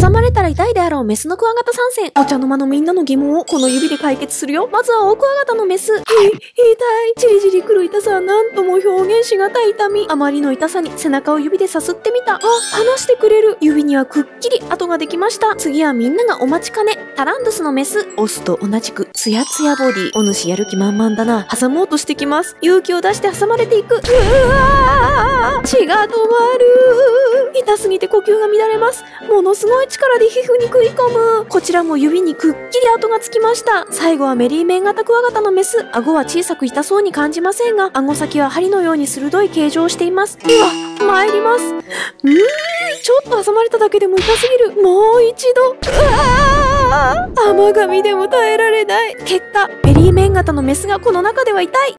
挟まれたら痛いであろうメスのクワガタ参戦。お茶の間のみんなの疑問をこの指で解決するよ。まずはオオクワガタのメス。痛い。じりじりくる痛さは何とも表現しがたい痛み。あまりの痛さに背中を指でさすってみた。離してくれる。指にはくっきり跡ができました。次はみんながお待ちかね。タランドゥスのメス。オスと同じくツヤツヤボディ。お主やる気満々だな。挟もうとしてきます。勇気を出して挟まれていく。血が止まる。痛すぎて呼吸が乱れます。ものすごい力で皮膚に食い込む。こちらも指にくっきり跡がつきました。最後はメリーメン型クワガタのメス。顎は小さく痛そうに感じませんが、顎先は針のように鋭い形状をしています。では、参ります。ちょっと挟まれただけでも痛すぎる。もう一度。甘噛みでも耐えられない。結果、メリーメン型のメスがこの中では痛い。